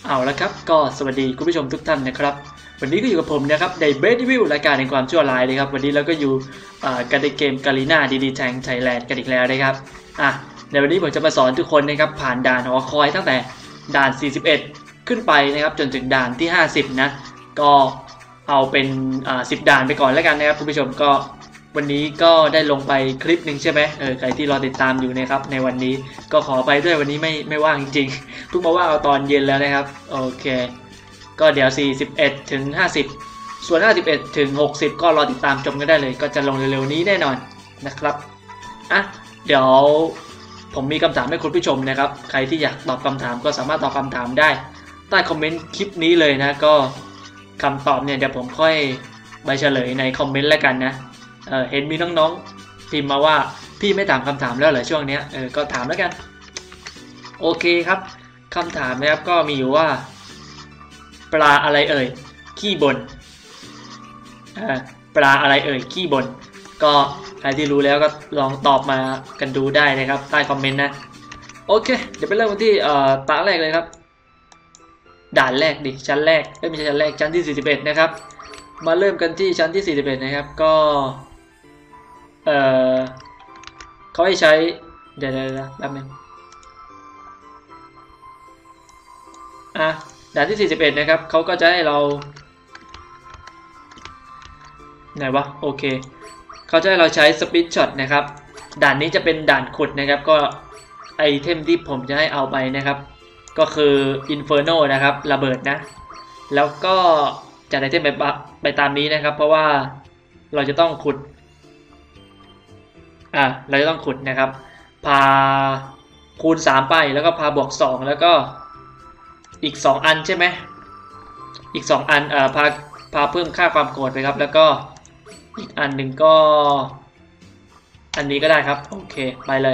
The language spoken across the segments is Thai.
เอาละครับก็สวัสดีคุณผู้ชมทุกท่านนะครับวันนี้ก็อยู่กับผมนะครับในเบสวิวรายการแห่งความชั่วร้ายเลยครับวันนี้เราก็อยู่กันในเกมกาลีนาดีแทงไทยแลนด์กันอีกแล้วนะครับในวันนี้ผมจะมาสอนทุกคนนะครับผ่านด่านหอคอยตั้งแต่ด่าน41ขึ้นไปนะครับจนถึงด่านที่50นะก็เอาเป็น10ด่านไปก่อนแล้วกันนะครับคุณผู้ชมก็วันนี้ก็ได้ลงไปคลิปหนึ่งใช่ไหมใครที่รอติดตามอยู่นะครับในวันนี้ก็ขอไปด้วยวันนี้ไม่ว่างจริงๆเพิ่งมาว่างเอาตอนเย็นแล้วนะครับโอเคก็เดี๋ยว41ถึง50ส่วน51ถึง60ก็รอติดตามชมกันได้เลยก็จะลงเร็วๆนี้แน่นอนนะครับเดี๋ยวผมมีคำถามให้คุณผู้ชมนะครับใครที่อยากตอบคำถามก็สามารถตอบคำถามได้ใต้คอมเมนต์คลิปนี้เลยนะก็คำตอบเนี่ยเดี๋ยวผมค่อยไปเฉลยในคอมเมนต์แล้วกันนะเห็นมีน้องๆพิมพ์มาว่าพี่ไม่ถามคำถามแล้วเหรอช่วงนี้ก็ถามแล้วกันโอเคครับคำถามนะครับก็มีอยู่ว่าปลาอะไรเอ่ยขี้บ่นปลาอะไรเอ่ยขี้บ่นก็ใครที่รู้แล้วก็ลองตอบมากันดูได้นะครับใต้คอมเมนต์นะโอเคเดี๋ยวไปเริ่มกันที่ตาแรกเลยครับด่านแรกดิชั้นแรกไม่ใช่ชั้นแรกชั้นที่41นะครับมาเริ่มกันที่ชั้นที่41นะครับก็เขาให้ใช้เดี๋ยวแป๊บนึงด่านที่41นะครับเขาก็จะให้เราไหนวะโอเคเขาจะให้เราใช้สปีดช็อตนะครับด่านนี้จะเป็นด่านขุดนะครับก็ไอเทมที่ผมจะให้เอาไปนะครับก็คืออินเฟอร์โนนะครับระเบิดนะแล้วก็จัดไอเทมไปตามนี้นะครับเพราะว่าเราจะต้องขุดเราจะต้องขุดนะครับพาคูณ3ไปแล้วก็พาบวก2แล้วก็อีก2อันใช่ไหมอีก2อันพาเพิ่มค่าความโกรธไปครับแล้วก็อีกอันหนึ่งก็อันนี้ก็ได้ครับโอเคไปเลย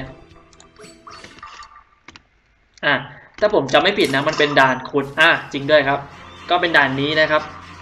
ถ้าผมจำไม่ผิดนะมันเป็นด่านขุดจริงด้วยครับก็เป็นด่านนี้นะครับ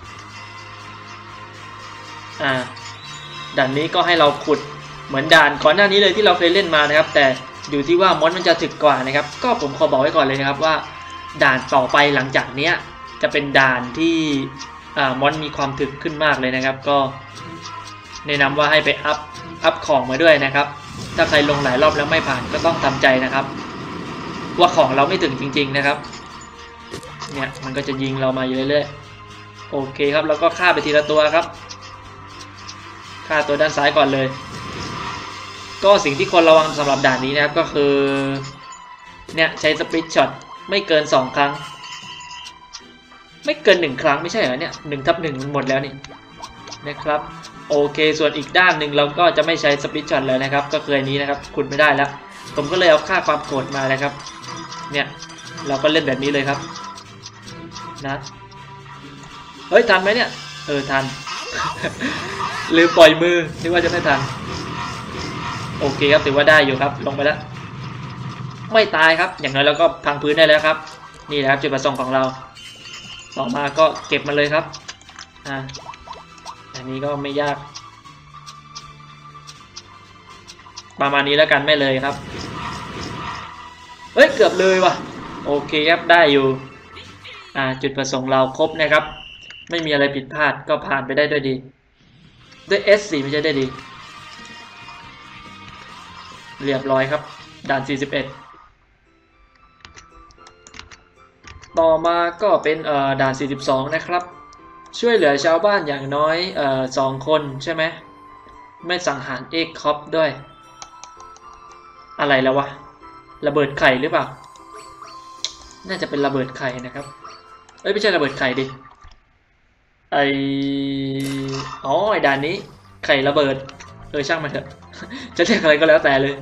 ด่านนี้ก็ให้เราขุดเหมือนด่านก่อนหน้านี้เลยที่เราเคยเล่นมานะครับแต่อยู่ที่ว่ามอนมันจะถึกกว่านะครับก็ผมขอบอกไว้ก่อนเลยนะครับว่าด่านต่อไปหลังจากนี้จะเป็นด่านที่มอนมีความถึกขึ้นมากเลยนะครับก็แนะนำว่าให้ไปอัพของมาด้วยนะครับถ้าใครลงหลายรอบแล้วไม่ผ่านก็ต้องทำใจนะครับว่าของเราไม่ถึงจริงๆนะครับเนี่ยมันก็จะยิงเรามาอยู่เรื่อยๆโอเคครับแล้วก็ฆ่าไปทีละตัวครับฆ่าตัวด้านซ้ายก่อนเลยก็สิ่งที่ควรระวังสำหรับด่านนี้นะครับก็คือเนี่ยใช้สปีดช็อตไม่เกิน2ครั้งไม่เกิน1ครั้งไม่ใช่เหรอเนี่ย1/1มันหมดแล้วนี่นะครับโอเคส่วนอีกด้านหนึ่งเราก็จะไม่ใช้สปีดช็อตเลยนะครับก็คืออันนี้นะครับขุดไม่ได้แล้วผมก็เลยเอาค่าความโกรธมาเลยครับเนี่ยเราก็เล่นแบบนี้เลยครับนะเฮ้ยทันไหมเนี่ยทัน ลืมปล่อยมือนึกว่าจะไม่ทันโอเคครับถือว่าได้อยู่ครับลงไปแล้วไม่ตายครับอย่างน้อยเราก็พังพื้นได้แล้วครับนี่แหละครับจุดประสงค์ของเราต่อมาก็เก็บมาเลยครับอันนี้ก็ไม่ยากประมาณนี้แล้วกันไม่เลยครับเฮ้ยเกือบเลยว่ะโอเคครับได้อยู่จุดประสงค์เราครบนะครับไม่มีอะไรผิดพลาดก็ผ่านไปได้ด้วยดีด้วย S4 ไม่ใช่ได้ดีเรียบร้อยครับด่าน41ต่อมาก็เป็นด่าน42นะครับช่วยเหลือชาวบ้านอย่างน้อย2 คนใช่ไหมไม่สังหารเอกคอปด้วยอะไรแล้ววะระเบิดไข่หรือเปล่าน่าจะเป็นระเบิดไข่นะครับไม่ใช่ระเบิดไข่ดิไอด่านนี้ไข่ระเบิดช่างมันเถอะจะเรียกอะไรก็แล้วแต่เลย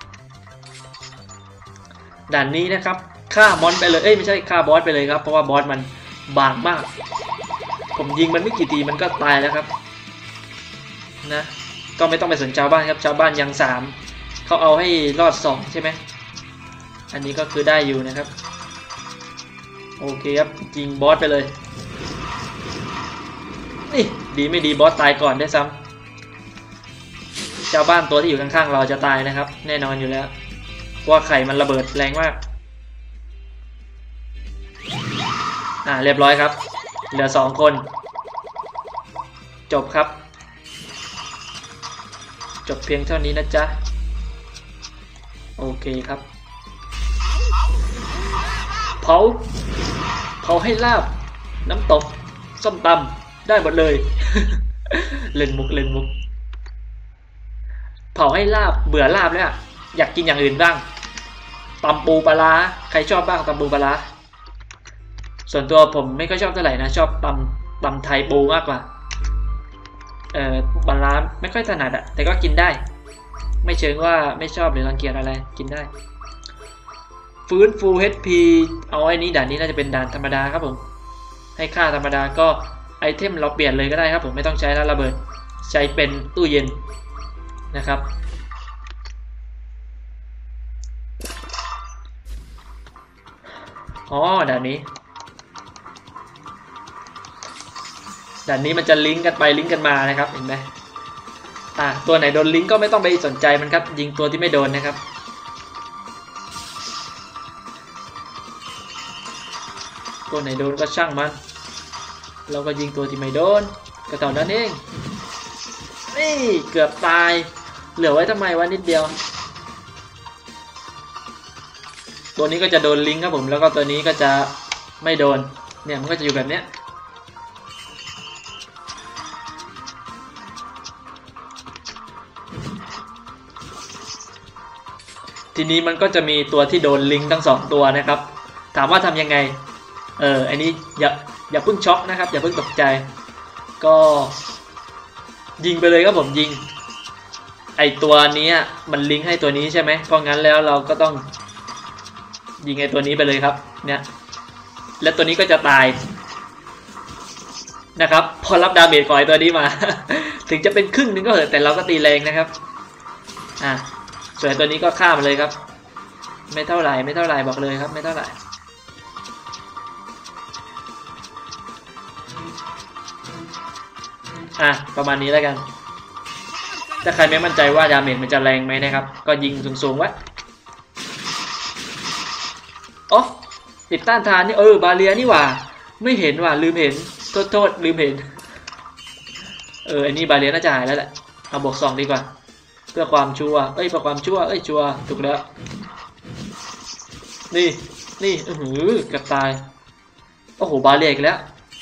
ด่านนี้นะครับฆ่ามอนไปเลยไม่ใช่ฆ่าบอสไปเลยครับเพราะว่าบอสมันบางมากผมยิงมันไม่กี่ทีมันก็ตายแล้วครับนะก็ไม่ต้องไปสนชาวบ้านครับชาวบ้านยัง3เขาเอาให้รอด2ใช่ไหมอันนี้ก็คือได้อยู่นะครับโอเคครับยิงบอสไปเลยนี่ดีไม่ดีบอสตายก่อนได้ซ้ำชาวบ้านตัวที่อยู่ข้างๆเราจะตายนะครับแน่นอนอยู่แล้วว่าไข่มันระเบิดแรงมากเรียบร้อยครับเหลือ2 คนจบครับจบเพียงเท่านี้นะจ๊ะโอเคครับเผาให้ลาบน้ำตกส้มตำได้หมดเลย เล่นมุกเผาให้ลาบเบื่อลาบแล้วอยากกินอย่างอื่นบ้างตำปูปลาใครชอบบ้างตำปูปลาส่วนตัวผมไม่ค่อยชอบเท่าไหร่นะชอบตำไทยปูมากกว่าปลาไม่ค่อยถนัดอะแต่ก็กินได้ไม่เชิงว่าไม่ชอบหรือรังเกียจอะไรกินได้ฟื้นฟู HP เอาไอ้นี้ด่านนี้น่าจะเป็นด่านธรรมดาครับผมให้ค่าธรรมดาก็ไอเทมเราเปลี่ยนเลยก็ได้ครับผมไม่ต้องใช้แล้วระเบิดใช้เป็นตู้เย็นนะครับด่านนี้มันจะลิงก์กันไปลิงก์กันมานะครับเห็นไหมตัวไหนโดนลิงก์ก็ไม่ต้องไปสนใจมันครับยิงตัวที่ไม่โดนนะครับตัวไหนโดนก็ช่างมันเราก็ยิงตัวที่ไม่โดนก็เท่านั้นเองนี่เกือบตายเหลือไว้ทำไมวะนิดเดียวตัวนี้ก็จะโดนลิงก์ครับผมแล้วก็ตัวนี้ก็จะไม่โดนเนี่ยมันก็จะอยู่แบบเนี้ยทีนี้มันก็จะมีตัวที่โดนลิงก์ทั้ง2 ตัวนะครับถามว่าทำยังไงอันนี้อย่าเพิ่งช็อกนะครับอย่าเพิ่งตกใจก็ยิงไปเลยครับผมยิงไอตัวนี้มันลิงก์ให้ตัวนี้ใช่ไหมเพราะงั้นแล้วเราก็ต้องยิงไอตัวนี้ไปเลยครับเนี่ยและตัวนี้ก็จะตายนะครับพอรับดาเมจของไอตัวนี้มา ถึงจะเป็นครึ่งนึงก็เถอะแต่เราก็ตีแรงนะครับส่วนตัวนี้ก็ฆ่ามันเลยครับไม่เท่าไหร่บอกเลยครับไม่เท่าไหร่ประมาณนี้แล้วกันถ้าใครไม่มั่นใจว่าดาเมจมันจะแรงไหมนะครับก็ยิงสูงๆไว้ติดต้านทานนี่บาเรียนี่หว่าไม่เห็นว่ะลืมเห็นโทษลืมเห็นอันนี้บาเรียน่าจะหายแล้วแหละเอาบวก2ดีกว่าเพื่อความชัวร์เพื่อความชัวร์ชัวร์ถูกแล้วนี่เกือบตายโอ้โหบาเรียอีกแล้ว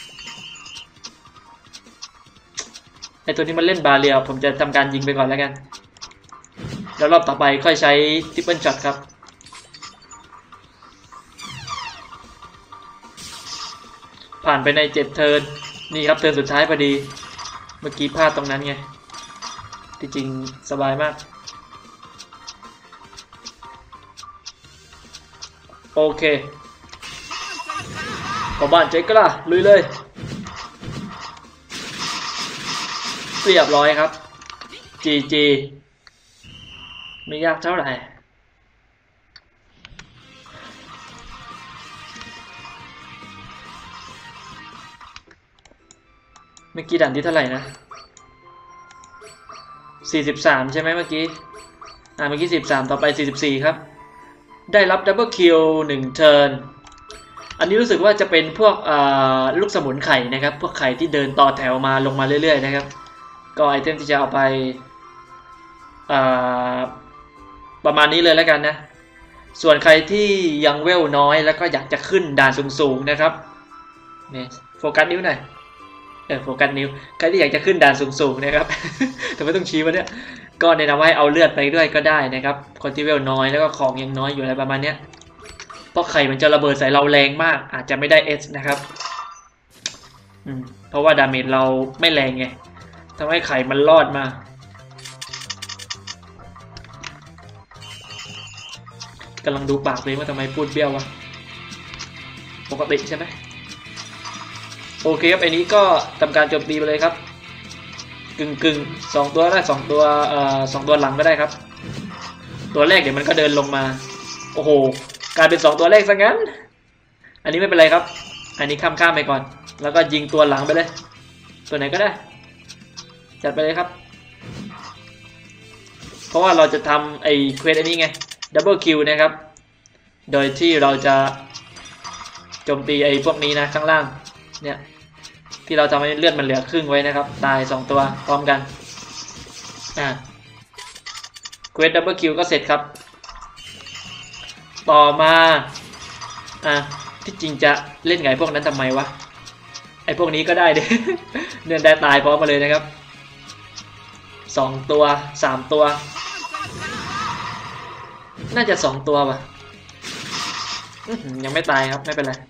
ไอตัวนี้มันเล่นบาเรียผมจะทำการยิงไปก่อนแล้วกันแล้วรอบต่อไปค่อยใช้ทริปเปิลช็อตครับผ่านไปใน7 เทิร์นนี่ครับเทิร์นสุดท้ายพอดีเมื่อกี้พลาดตรงนั้นไงที่จริงสบายมากโอเคขอบ้านเจ๊กล้าลุยเลยเรียบร้อยครับ GG ไม่ยากเท่าไหร่เมื่อกี้ด่านที่เท่าไหร่นะ43ใช่ไหมเมื่อกี้เมื่อกี้43ต่อไป44ครับได้รับดับเบิลคิว1 เทิร์นอันนี้รู้สึกว่าจะเป็นพวกลูกสมุนไข่นะครับพวกไข่ที่เดินต่อแถวมาลงมาเรื่อยๆนะครับก็ไอเทมที่จะเอาไปประมาณนี้เลยแล้วกันนะส่วนใครที่ยังเวลน้อยแล้วก็อยากจะขึ้นด่านสูงๆนะครับนี่โฟกัสนิ้วหน่อยโฟกัสนิ้วใครที่อยากจะขึ้นด่านสูงๆนะครับ แต่ไม่ต้องชี้มาเนี่ยก็แนะนำว่าให้เอาเลือดไปด้วยก็ได้นะครับคนที่เวลน้อยแล้วก็ของยังน้อยอยู่อะไรประมาณเนี้ยเพราะไข่มันจะระเบิดใส่เราแรงมากอาจจะไม่ได้ S นะครับเพราะว่าดาเมจเราไม่แรงไงทำให้ไข่มันรอดมากำลังดูปากเลยว่าทำไมพูดเบี้ยววะปกติใช่ไหมโอเคครับไอ้นี้ก็ทำการโจมตีไปเลยครับกึ่ง2 ตัวได้2 ตัว2 ตัวหลังก็ได้ครับตัวแรกเดี๋ยวมันก็เดินลงมาโอ้โหกลายเป็น2 ตัวแรกซะงั้นอันนี้ไม่เป็นไรครับอันนี้ข้ามไปก่อนแล้วก็ยิงตัวหลังไปเลยตัวไหนก็ได้จัดไปเลยครับเพราะว่าเราจะทำไอ้เควสอันนี้ไงดับเบิลคิวนะครับโดยที่เราจะโจมตีไอ้พวกนี้นะข้างล่างเนี่ยที่เราทำให้เลือดมันเหลือครึ่งไว้นะครับตาย2ตัวพร้อมกันเควสดับเบิลคิวก็เสร็จครับต่อมาที่จริงจะเล่นไงพวกนั้นทำไมวะไอ้พวกนี้ก็ได้เด้ เนื่อนได้ตายพร้อมมาเลยนะครับ2ตัว3ตัวน่าจะ2ตัวป่ะยังไม่ตายครับไม่เป็นไร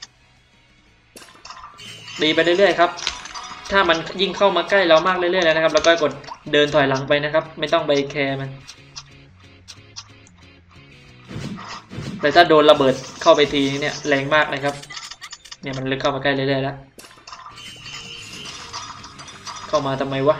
ตีไปเรื่อยๆครับถ้ามันยิ่งเข้ามาใกล้เรามากเรื่อยๆแล้วนะครับแล้วก็กดเดินถอยหลังไปนะครับไม่ต้องไปแคร์มันแต่ถ้าโดนระเบิดเข้าไปทีเนี่ยแรงมากนะครับเนี่ยมันเลยเข้ามาใกล้เรื่อยๆแล้วเข้ามาทำไมวะ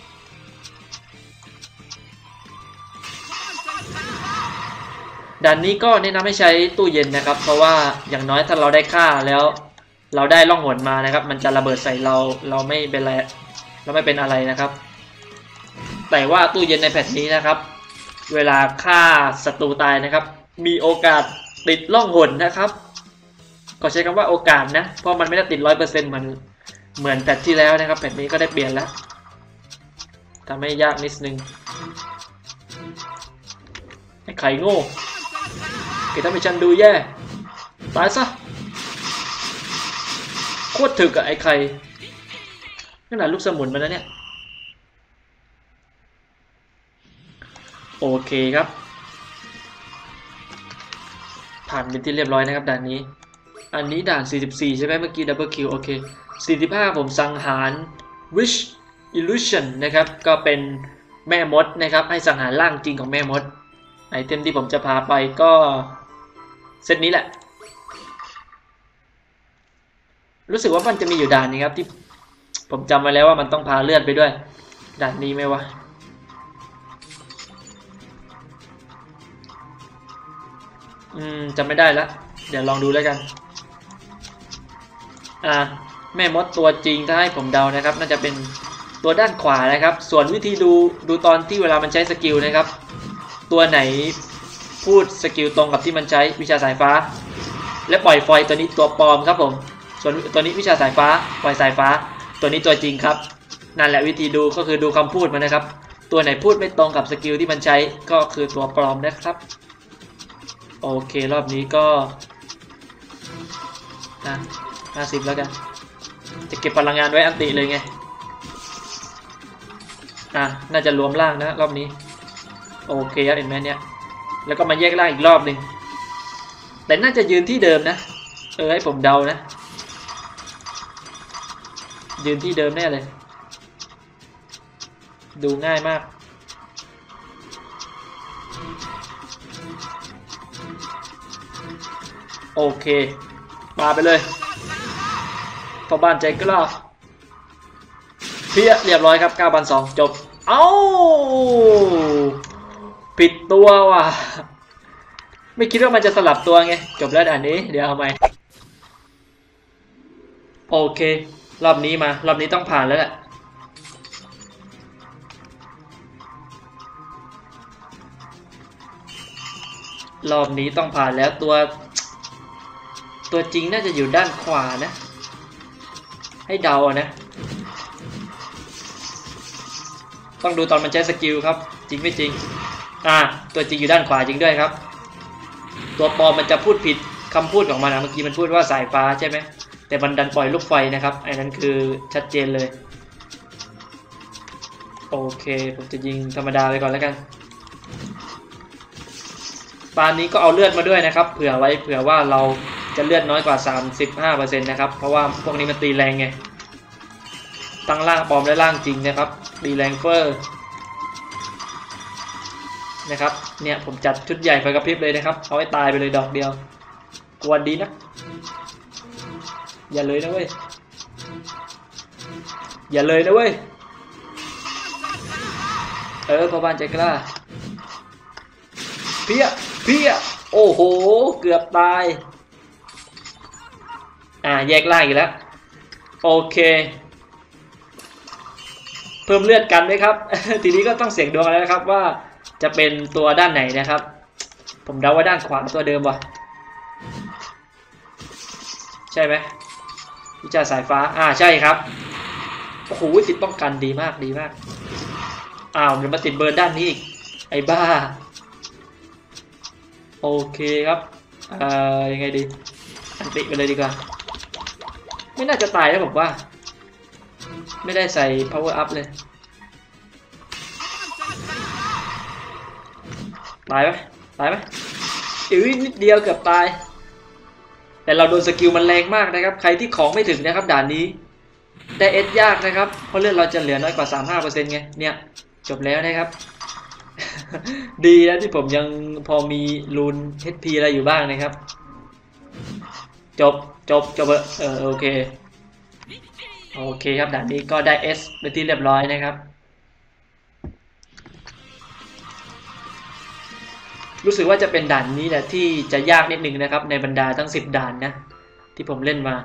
ด่านนี้ก็แนะนำให้ใช้ตู้เย็นนะครับเพราะว่าอย่างน้อยถ้าเราได้ฆ่าแล้วเราได้ล่องหนมานะครับมันจะระเบิดใส่เราไม่เป็นไรเราไม่เป็นอะไรนะครับแต่ว่าตู้เย็นในแพทนี้นะครับเวลาฆ่าศัตรูตายนะครับมีโอกาสติดล่องหนนะครับก็ใช้คำว่าโอกาสนะเพราะมันไม่ได้ติด 100% เหมือนแพทที่แล้วนะครับแพทนี้ก็ได้เปลี่ยนแล้วทำให้ยากนิดนึงไอ้ไข่โง่เกิดทำให้ฉันดูแย่ตายซะโคตรถึกอะไอ้ไข่นั่นแหละลูกสมุนมันนะเนี่ยโอเคครับผ่านเป็นที่เรียบร้อยนะครับด่านนี้อันนี้ด่าน44ใช่ไหมเมื่อกี้ดับเบิลคิวโอเค45ผมสังหาร Wish Illusion นะครับก็เป็นแม่มดนะครับให้สังหารร่างจริงของแม่มดไอเทมที่ผมจะพาไปก็เซตนี้แหละรู้สึกว่ามันจะมีอยู่ด่านนี้ครับที่ผมจำไว้แล้วว่ามันต้องพาเลือดไปด้วยด่านนี้ไหมวะจำไม่ได้แล้วเดี๋ยวลองดูแล้วกันแม่มดตัวจริงถ้าให้ผมเดานะครับน่าจะเป็นตัวด้านขวานะครับส่วนวิธีดูตอนที่เวลามันใช้สกิลนะครับตัวไหนพูดสกิลตรงกับที่มันใช้วิชาสายฟ้าและปล่อยฟอยตัวนี้ตัวปลอมครับผมส่วนตัวนี้วิชาสายฟ้าปล่อยสายฟ้าตัวนี้ตัวจริงครับนั่นแหละวิธีดูก็คือดูคำพูดมันนะครับตัวไหนพูดไม่ตรงกับสกิลที่มันใช้ก็คือตัวปลอมนะครับโอเครอบนี้ก็50แล้วกันจะเก็บพลังงานไว้อันติเลยไงน่าจะรวมล่างนะรอบนี้โอเคครับเห็นไหมเนี่ยแล้วก็มาแยกล่างอีกรอบหนึ่งแต่น่าจะยืนที่เดิมนะให้ผมเดานะยืนที่เดิมแน่เลยดูง่ายมากโอเคมาไปเลยพ่อบ้านใจกล้าเพี้ยเรียบร้อยครับ 9,200 จบผิดตัวว่ะไม่คิดว่ามันจะสลับตัวไงจบแล้วด่านนี้เดี๋ยวเอาใหม่โอเครอบนี้ต้องผ่านแล้วแหละรอบนี้ต้องผ่านแล้วตัวจริงน่าจะอยู่ด้านขวานะให้เดานะต้องดูตอนมันใช้สกิลครับจริงไม่จริงตัวจริงอยู่ด้านขวาจริงด้วยครับตัวปลอมมันจะพูดผิดคำพูดของมันเมื่อกี้มันพูดว่าสายฟ้าใช่ไหมแต่มันดันปล่อยลูกไฟนะครับไอ้นั้นคือชัดเจนเลยโอเคผมจะยิงธรรมดาไปก่อนแล้วกันปานนี้ก็เอาเลือดมาด้วยนะครับเผื่อว่าเราจะเลือดน้อยกว่า 35% นะครับเพราะว่าพวกนี้มันตีแรงไงตั้งล่างปลอมและล่างจริงนะครับตีแรงเฟอร์นะครับเนี่ยผมจัดชุดใหญ่ไฟกระพริบเลยนะครับเอาให้ตายไปเลยดอกเดียวกวนดีนะอย่าเลยนะเว้ยพ่อบ้านใจกล้าเพี้ยโอ้โหเกือบตายแยกล่างอีกแล้วโอเคเพิ่มเลือดกันไหมครับ ทีนี้ก็ต้องเสี่ยงดวงแล้วนะครับว่าจะเป็นตัวด้านไหนนะครับผมเดาว่าด้านขวาตัวเดิมว่ะใช่ไหมวิชาสายฟ้าใช่ครับโอ้โหติดป้องกันดีมากดีมากเดี๋ยวมาติดเบิร์นด้านนี้อีกไอ้บ้าโอเคครับยังไงดีอันติไปเลยดีกว่าไม่น่าจะตายนะผมว่าไม่ได้ใส่ power up เลยตายไหมนิดเดียวเกือบตายแต่เราโดนสกิลมันแรงมากนะครับใครที่ของไม่ถึงนะครับด่านนี้ได้เอสยากนะครับเพราะเลือดเราจะเหลือน้อยกว่า 35% ไงเนี่ยจบแล้วนะครับ ดีนะที่ผมยังพอมีรูน HP อะไรอยู่บ้างนะครับจบโอเคครับด่านนี้ก็ได้ S เป็นที่เรียบร้อยนะครับรู้สึกว่าจะเป็นด่านนี้แหละที่จะยากนิดนึงนะครับในบรรดาทั้ง10ด่านนะที่ผมเล่นมา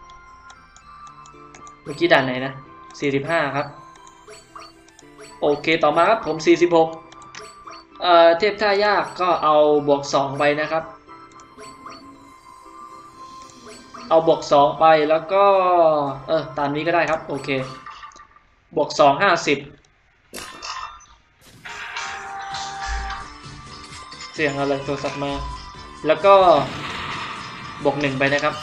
เมื่อกี้ด่านไหนนะ45ครับโอเคต่อมาครับผม46เทพท่ายากก็เอาบวก2ไปนะครับเอาบวก2ไปแล้วก็ตามนี้ก็ได้ครับโอเคบวก2 50เสียงอะไรโทรศัพท์มาแล้วก็บวก1ไปนะครับ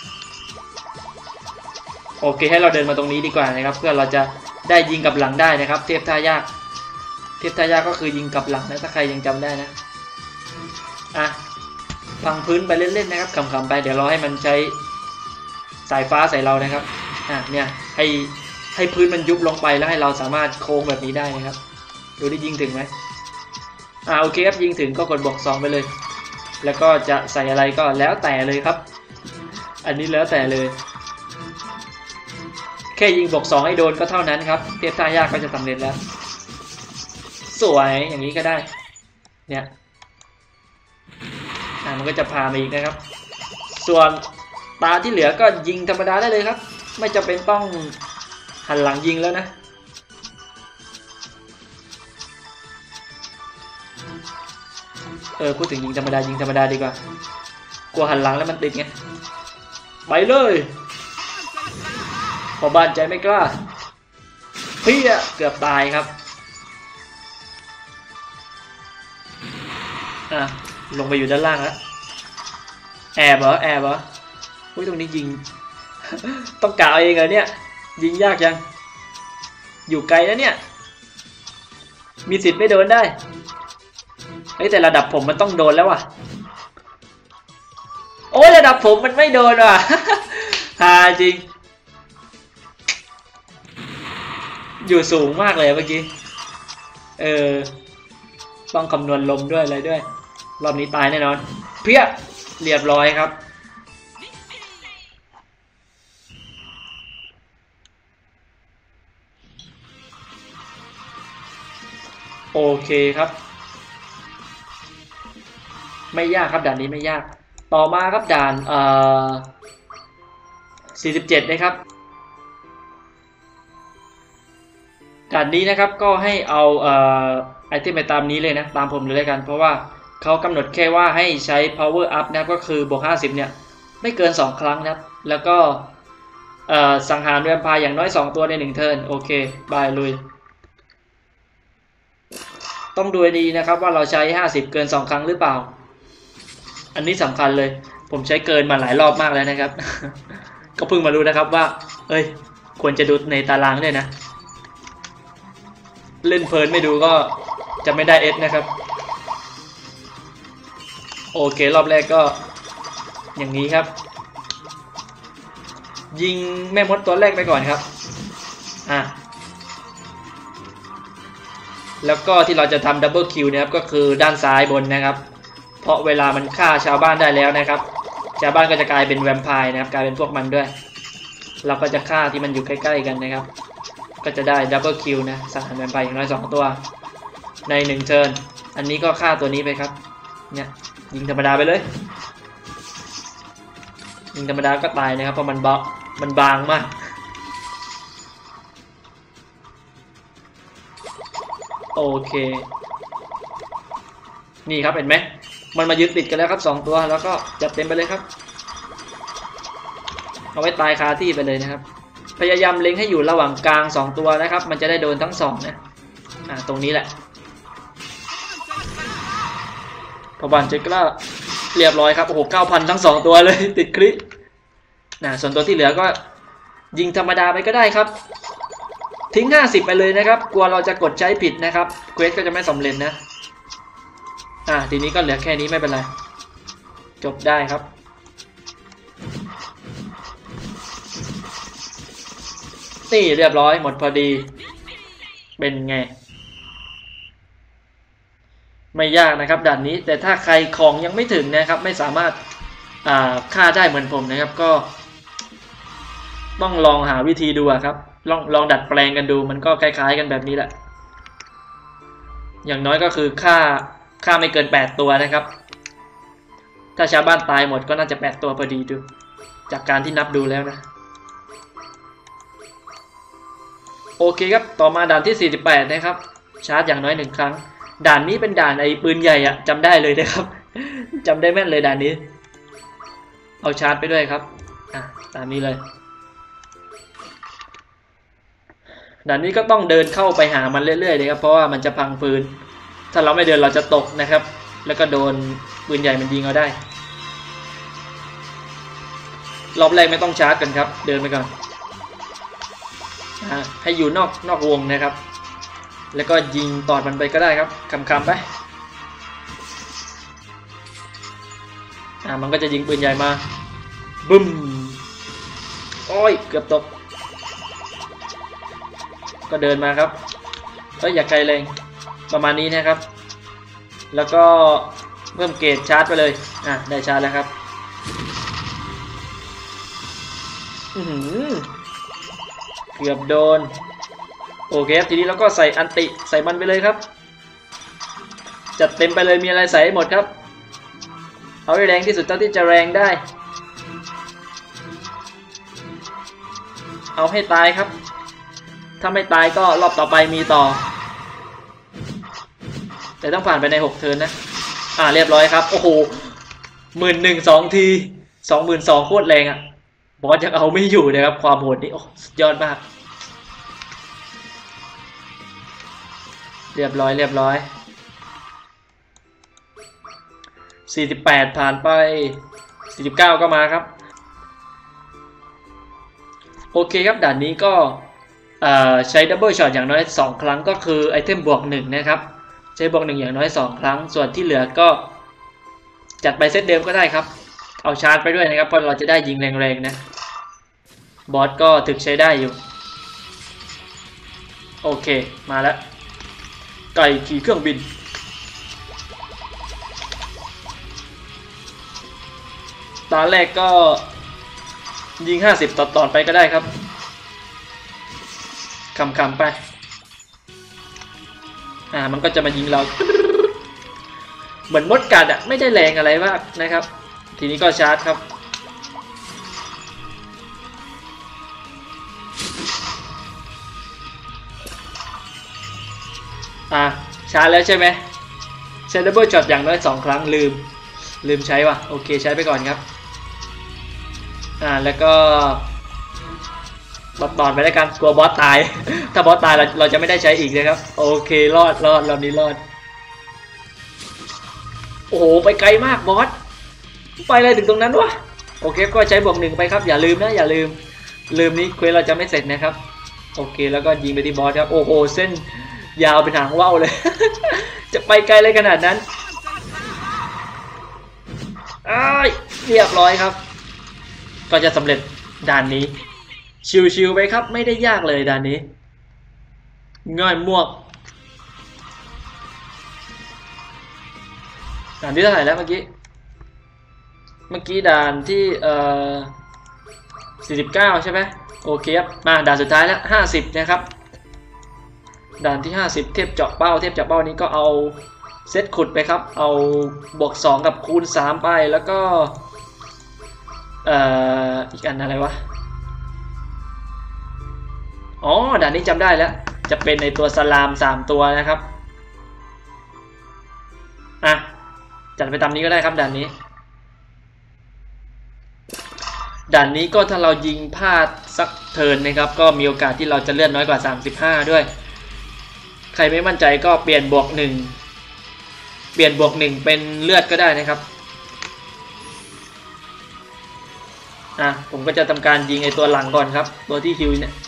โอเคให้เราเดินมาตรงนี้ดีกว่านะครับเพื่อเราจะได้ยิงกับหลังได้นะครับเทพท่ายากก็คือยิงกับหลังนะถ้าใครยังจำได้นะพังพื้นไปเล่นๆนะครับขำๆไปเดี๋ยวเราให้มันใช้สายฟ้าใส่เรานะครับเนี่ยให้พื้นมันยุบลงไปแล้วให้เราสามารถโค้งแบบนี้ได้นะครับดูได้ยิงถึงไหมโอเคครับยิงถึงก็กดบวก2ไปเลยแล้วก็จะใส่อะไรก็แล้วแต่เลยครับอันนี้แล้วแต่เลยแค่ยิงบวก2ให้โดนก็เท่านั้นครับเทพท่ายากก็จะสำเร็จแล้วสวยอย่างนี้ก็ได้เนี่ยมันก็จะพามาอีกนะครับส่วนตาที่เหลือก็ยิงธรรมดาได้เลยครับไม่จำเป็นต้องหันหลังยิงแล้วนะพูดถึงยิงธรรมดาดีกว่ากลัวหันหลังแล้วมันติดไงไปเลยพอบ้านใจไม่กล้าพี่เกือบตายครับลงไปอยู่ด้านล่างแล้วแอบเหรออุ้ยตรงนี้ยิง ต้องกะเอาเองเหรอเนี่ยยิงยากจังอยู่ไกลนะเนี่ยมีสิทธิ์ไม่โดนได้แต่ระดับผมมันต้องโดนแล้วว่ะโอ้ยระดับผมมันไม่โดนว่ะ ฮาจริงอยู่สูงมากเลยเมื่อกี้ต้องคำนวณลมด้วยอะไรด้วยรอบนี้ตายแน่นอนเพี้ยเรียบร้อยครับโอเคครับไม่ยากครับด่านนี้ไม่ยากต่อมาครับด่าน47นะครับด่านนี้นะครับก็ให้เอาไอเทมไปตามนี้เลยนะตามผมเลยกันเพราะว่าเขากำหนดแค่ว่าให้ใช้ power up นะครับก็คือบวก50เนี่ยไม่เกิน2ครั้งนะครับแล้วก็สังหารแวมไพร์อย่างน้อย2ตัวใน1เทิร์นโอเคบายลุยต้องดูดีนะครับว่าเราใช้50เกิน2ครั้งหรือเปล่าอันนี้สำคัญเลยผมใช้เกินมาหลายรอบมากแล้วนะครับ ก็เพิ่งมารู้นะครับว่าควรจะดูในตารางด้วยนะเล่นเพลินไม่ดูก็จะไม่ได้เอสนะครับโอเครอบแรกก็อย่างนี้ครับยิงแม่มดตัวแรกไปก่อนครับแล้วก็ที่เราจะทำดับเบิลคิวนะครับก็คือด้านซ้ายบนนะครับเพราะเวลามันฆ่าชาวบ้านได้แล้วนะครับชาวบ้านก็จะกลายเป็นแวมไพร์นะครับกลายเป็นพวกมันด้วยเราก็จะฆ่าที่มันอยู่ใกล้ๆกันนะครับก็จะได้ดับเบิลคิวนะสังหารแวมไพร์อย่างน้อย2ตัวใน1เทิร์นอันนี้ก็ฆ่าตัวนี้ไปครับเนี่ยยิงธรรมดาไปเลยยิงธรรมดาก็ตายนะครับเพราะมันบางมากโอเคนี่ครับเห็นไหมมันมายึดติดกันแล้วครับ2ตัวแล้วก็จัดเต็มไปเลยครับเอาไว้ตายคาที่ไปเลยนะครับพยายามเล็งให้อยู่ระหว่างกลาง2ตัวนะครับมันจะได้โดนทั้ง2นะตรงนี้แหละพอบานเจกล้าเรียบร้อยครับโอ้โห 9,000 ทั้ง2ตัวเลยติดคริส่วนตัวที่เหลือก็ยิงธรรมดาไปก็ได้ครับทิ้ง50ไปเลยนะครับกลัวเราจะกดใช้ผิดนะครับเควสก็จะไม่สำเร็จนะทีนี้ก็เหลือแค่นี้ไม่เป็นไรจบได้ครับนี่เรียบร้อยหมดพอดีเป็นไงไม่ยากนะครับด่านนี้แต่ถ้าใครของยังไม่ถึงนะครับไม่สามารถฆ่าได้เหมือนผมนะครับก็ต้องลองหาวิธีดูครับลองดัดแปลงกันดูมันก็คล้ายๆกันแบบนี้แหละอย่างน้อยก็คือฆ่าไม่เกิน8ตัวนะครับถ้าชาวบ้านตายหมดก็น่าจะ8ตัวพอดีดูจากการที่นับดูแล้วนะโอเคครับต่อมาด่านที่48นะครับชาร์จอย่างน้อย1ครั้งด่านนี้เป็นด่านไอ้ปืนใหญ่จำได้เลยนะครับจำได้แม่นเลยด่านนี้เอาชาร์จไปด้วยครับตามนี้เลยด่านนี้ก็ต้องเดินเข้าไปหามันเรื่อยๆเลยครับเพราะว่ามันจะพังปืนถ้าเราไม่เดินเราจะตกนะครับแล้วก็โดนปืนใหญ่มันยิงเอาได้รอบแรกไม่ต้องชาร์จกันครับเดินไปก่อนให้อยู่นอกวงนะครับแล้วก็ยิงตอดมันไปก็ได้ครับคำๆไปมันก็จะยิงปืนใหญ่มาบึ้มโอ้ยเกือบตกก็เดินมาครับอย่าไกลแรงประมาณนี้นะครับแล้วก็เพิ่มเกรดชาร์จไปเลยได้ชาร์จแล้วครับเกือบโดนโอเคทีนี้เราก็ใส่อันติใส่มันไปเลยครับจัดเต็มไปเลยมีอะไรใส่ให้หมดครับเอาให้แรงที่สุดเท่าที่จะแรงได้เอาให้ตายครับถ้าไม่ตายก็รอบต่อไปมีต่อแต่ต้องผ่านไปใน6เทิร์นนะเรียบร้อยครับโอ้โห11,000 2 ที 22,000โคตรแรงบอสยังเอาไม่อยู่นะครับความโหดนี่สุดยอดมากเรียบร้อย48ผ่านไป49ก็มาครับโอเคครับด่านนี้ก็ใช้ดับเบิลช็อตอย่างน้อย2ครั้งก็คือไอเทมบวก1นะครับใช้บวก1อย่างน้อย2ครั้งส่วนที่เหลือก็จัดไปเซตเดิมก็ได้ครับเอาชาร์จไปด้วยนะครับเพราะเราจะได้ยิงแรงๆนะบอสก็ถึกใช้ได้อยู่โอเคมาแล้วไก่ขี่เครื่องบินตาแรกก็ยิง50ต่อไปก็ได้ครับคำไปมันก็จะมายิงเราเหมือนมดกัดไม่ได้แรงอะไรมากนะครับทีนี้ก็ชาร์จครับชาร์จแล้วใช่ไหมใช้ดับเบิลช็อตอย่างน้อย2ครั้งลืมใช้ว่ะโอเคใช้ไปก่อนครับแล้วก็ตอนไปแล้วกันกลัวบอสตายถ้าบอสตายเราจะไม่ได้ใช้อีกนะครับโอเครอดรอบนี้รอดโอ้โหไปไกลมากบอสไปเลยถึงตรงนั้นวะโอเคก็ใช้บวก1ไปครับอย่าลืมนะอย่าลืมนี้เควสเราจะไม่เสร็จนะครับโอเคแล้วก็ยิงไปที่บอสครับโอ้โหเส้นยาวเป็นหางว่าวเลย จะไปไกลเลยขนาดนั้นเรียบร้อยครับก็จะสำเร็จด่านนี้ชิวๆไปครับไม่ได้ยากเลยด่านนี้ง่ายมวกด่านที่เท่าไหร่แล้วเมื่อกี้ด่านที่49ใช่ไหมโอเคครับมาด่านสุดท้ายแล้ว50นะครับด่านที่50เทพเจาะเป้านี้ก็เอาเซตขุดไปครับเอาบวก2กับคูณ3ไปแล้วก็อีกอันอะไรวะด่านนี้จำได้แล้วจะเป็นในตัวสลาม3ตัวนะครับจัดไปตามนี้ก็ได้ครับด่านนี้ด่านนี้ก็ถ้าเรายิงพลาดสักเทิร์นนะครับก็มีโอกาสที่เราจะเลื่อนน้อยกว่า35ด้วยใครไม่มั่นใจก็เปลี่ยนบวก1เป็นเลือดก็ได้นะครับผมก็จะทำการยิงไอตัวหลังก่อนครับตัวที่ฮิวเนี่ย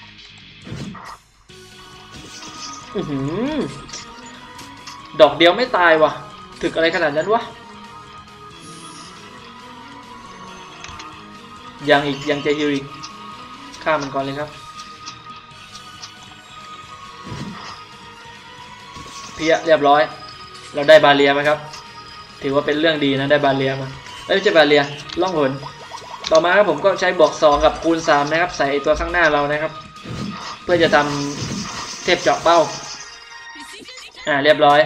ดอกเดียวไม่ตายวะถึกอะไรขนาดนั้นวะยังจะฮิวอีกฆ่ามันก่อนเลยครับเพี้ยเรียบร้อยเราได้บาเรียไหมครับถือว่าเป็นเรื่องดีนะได้บาเรียมาไม่ใช่บาเรียล่องหนต่อมาครับผมก็ใช้บวก2กับคูณ3นะครับใส่ตัวข้างหน้าเรานะครับเพื่อจะทำเทพเจาะเป้าเรียบร้อย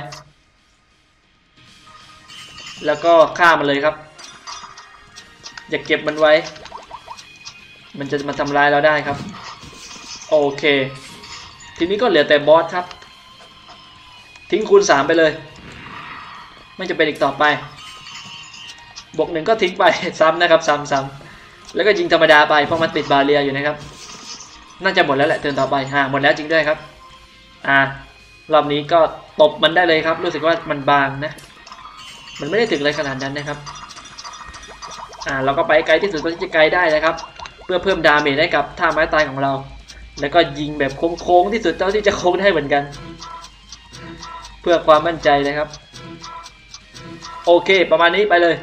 แล้วก็ฆ่ามันเลยครับอย่าเก็บมันไว้มันจะมาทำลายเราได้ครับโอเคทีนี้ก็เหลือแต่บอสครับทิ้งคูณ3ไปเลยไม่จะเป็นอีกต่อไปบวก1ก็ทิ้งไปซ้ำนะครับซ้ำแล้วก็ยิงธรรมดาไปเพราะมันติดบาเรียอยู่นะครับน่าจะหมดแล้วแหละเทิร์นต่อไปหมดแล้วจริงด้วยครับรอบนี้ก็ตบมันได้เลยครับรู้สึกว่ามันบางนะมันไม่ได้ถึงเลยขนาดนั้นนะครับเราก็ไปไกลที่สุดที่จะไกลได้นะครับเพื่อเพิ่มดาเมจให้กับท่าไม้ตายของเราแล้วก็ยิงแบบโค้งที่สุดเท่าที่จะโค้งได้เหมือนกันเพื่อความมั่นใจนะครับโอเคประมาณนี้ไปเลย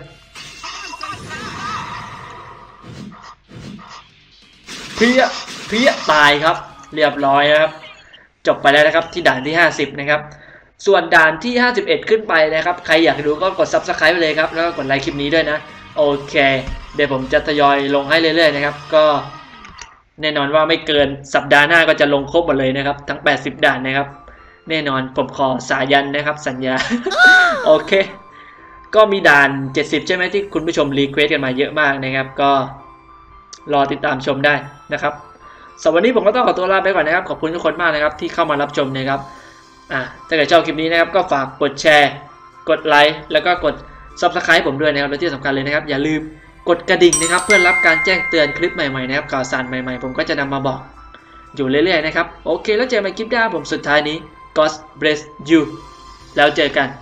เพี้ยตายครับเรียบร้อยนะครับจบไปแล้วนะครับที่ด่านที่50นะครับส่วนด่านที่51ขึ้นไปนะครับใครอยากดูก็กด Subscribe ไปเลยครับแล้วก็กดไลค์คลิปนี้ด้วยนะโอเคเดี๋ยวผมจะทยอยลงให้เรื่อยๆนะครับก็แน่นอนว่าไม่เกินสัปดาห์หน้าก็จะลงครบหมดเลยนะครับทั้ง80ด่านนะครับแน่นอนผมขอสายันนะครับสัญญา โอเคก็มีด่าน70ใช่ไหมที่คุณผู้ชมรีเควสกันมาเยอะมากนะครับก็รอติดตามชมได้นะครับสำหรับวันนี้ผมก็ต้องขอตัวลาไปก่อนนะครับขอบคุณทุกคนมากนะครับที่เข้ามารับชมนะครับถ้าเกิดชอบคลิปนี้นะครับก็ฝากกดแชร์กดไลค์แล้วก็กด Subscribe ผมด้วยนะครับและที่สำคัญเลยนะครับอย่าลืมกดกระดิ่งนะครับเพื่อรับการแจ้งเตือนคลิปใหม่ๆนะครับข่าวสารใหม่ๆผมก็จะนำมาบอกอยู่เรื่อยๆนะครับโอเคแล้วเจอกันใหม่คลิปหน้าผมสุดท้ายนี้ God bless you แล้วเจอกัน